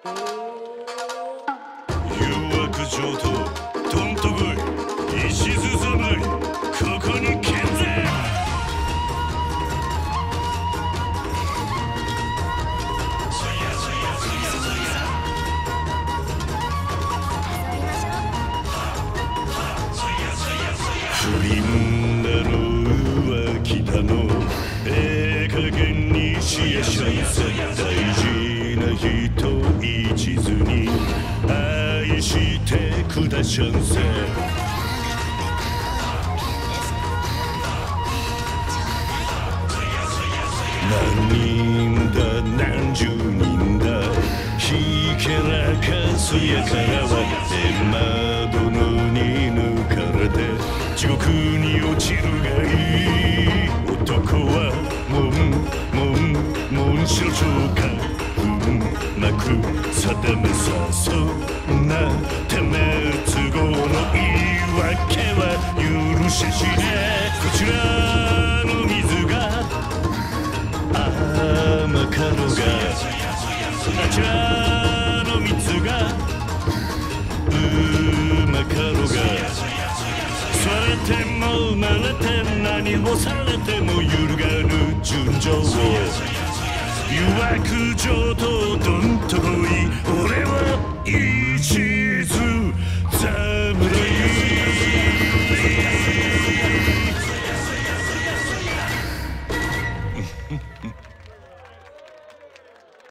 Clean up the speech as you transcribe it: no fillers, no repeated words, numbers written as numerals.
誘惑上等どんとこい石ずさまいここに健在不倫だの浮気だの加減にしやしゃいせ大事な人一途に愛してくだしゃんせ何人だ何十人だひけらかすやからは窓のに抜かれて地獄に落ちるがいい男は紋章かうまく定めさそんなてめ都合の言い訳は許ししねこちらの水が甘かろうがあちらの蜜がうまかろうがされても生まれて何をされても揺るがぬ純情を誘惑上等どんとこい俺はいい